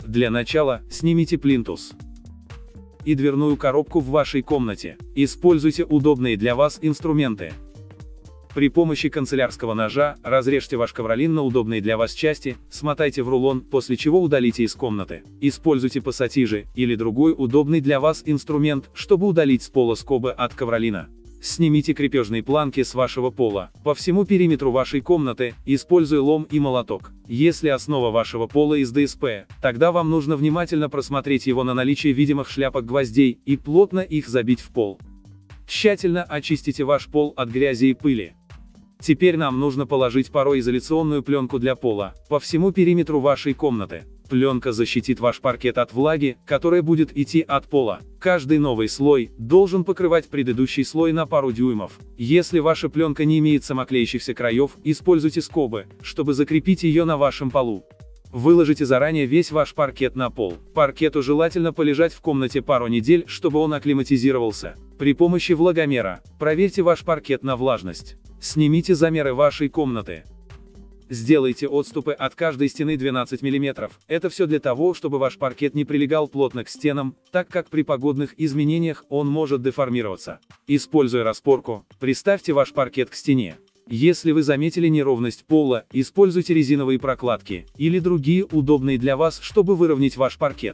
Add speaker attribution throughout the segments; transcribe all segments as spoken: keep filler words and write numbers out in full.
Speaker 1: Для начала, снимите плинтус и дверную коробку в вашей комнате. Используйте удобные для вас инструменты. При помощи канцелярского ножа разрежьте ваш ковролин на удобные для вас части, смотайте в рулон, после чего удалите из комнаты. Используйте пассатижи или другой удобный для вас инструмент, чтобы удалить с пола скобы от ковролина. Снимите крепежные планки с вашего пола по всему периметру вашей комнаты, используя лом и молоток. Если основа вашего пола из дэ эс пэ, тогда вам нужно внимательно просмотреть его на наличие видимых шляпок гвоздей и плотно их забить в пол. Тщательно очистите ваш пол от грязи и пыли. Теперь нам нужно положить пароизоляционную пленку для пола по всему периметру вашей комнаты. Пленка защитит ваш паркет от влаги, которая будет идти от пола. Каждый новый слой должен покрывать предыдущий слой на пару дюймов. Если ваша пленка не имеет самоклеящихся краев, используйте скобы, чтобы закрепить ее на вашем полу. Выложите заранее весь ваш паркет на пол. Паркету желательно полежать в комнате пару недель, чтобы он акклиматизировался. При помощи влагомера проверьте ваш паркет на влажность. Снимите замеры вашей комнаты. Сделайте отступы от каждой стены двенадцать миллиметров. Это все для того, чтобы ваш паркет не прилегал плотно к стенам, так как при погодных изменениях он может деформироваться. Используя распорку, приставьте ваш паркет к стене. Если вы заметили неровность пола, используйте резиновые прокладки или другие удобные для вас, чтобы выровнять ваш паркет.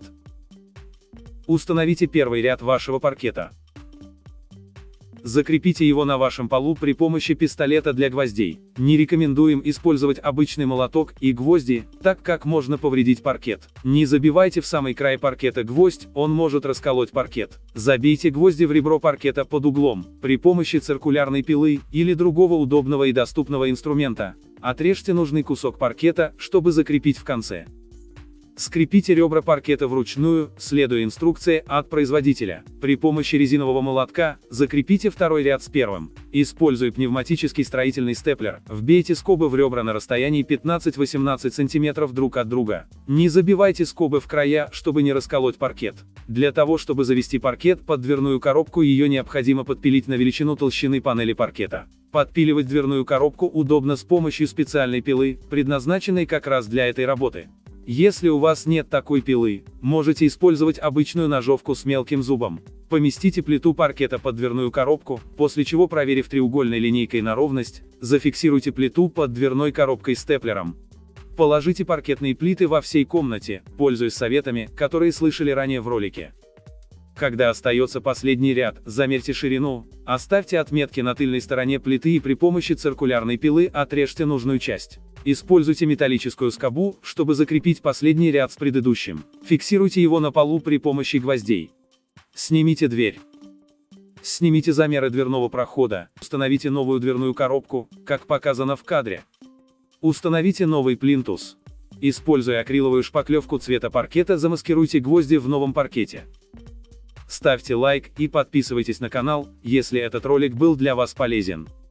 Speaker 1: Установите первый ряд вашего паркета. Закрепите его на вашем полу при помощи пистолета для гвоздей. Не рекомендуем использовать обычный молоток и гвозди, так как можно повредить паркет. Не забивайте в самый край паркета гвоздь, он может расколоть паркет. Забейте гвозди в ребро паркета под углом. При помощи циркулярной пилы или другого удобного и доступного инструмента отрежьте нужный кусок паркета, чтобы закрепить в конце. Скрепите ребра паркета вручную, следуя инструкции от производителя. При помощи резинового молотка закрепите второй ряд с первым. Используя пневматический строительный степлер, вбейте скобы в ребра на расстоянии пятнадцать-восемнадцать сантиметров друг от друга. Не забивайте скобы в края, чтобы не расколоть паркет. Для того, чтобы завести паркет под дверную коробку, ее необходимо подпилить на величину толщины панели паркета. Подпиливать дверную коробку удобно с помощью специальной пилы, предназначенной как раз для этой работы. Если у вас нет такой пилы, можете использовать обычную ножовку с мелким зубом. Поместите плиту паркета под дверную коробку, после чего, проверив треугольной линейкой на ровность, зафиксируйте плиту под дверной коробкой степлером. Положите паркетные плиты во всей комнате, пользуясь советами, которые слышали ранее в ролике. Когда остается последний ряд, замерьте ширину, оставьте отметки на тыльной стороне плиты и при помощи циркулярной пилы отрежьте нужную часть. Используйте металлическую скобу, чтобы закрепить последний ряд с предыдущим. Фиксируйте его на полу при помощи гвоздей. Снимите дверь. Снимите замеры дверного прохода, установите новую дверную коробку, как показано в кадре. Установите новый плинтус. Используя акриловую шпаклевку цвета паркета, замаскируйте гвозди в новом паркете. Ставьте лайк и подписывайтесь на канал, если этот ролик был для вас полезен.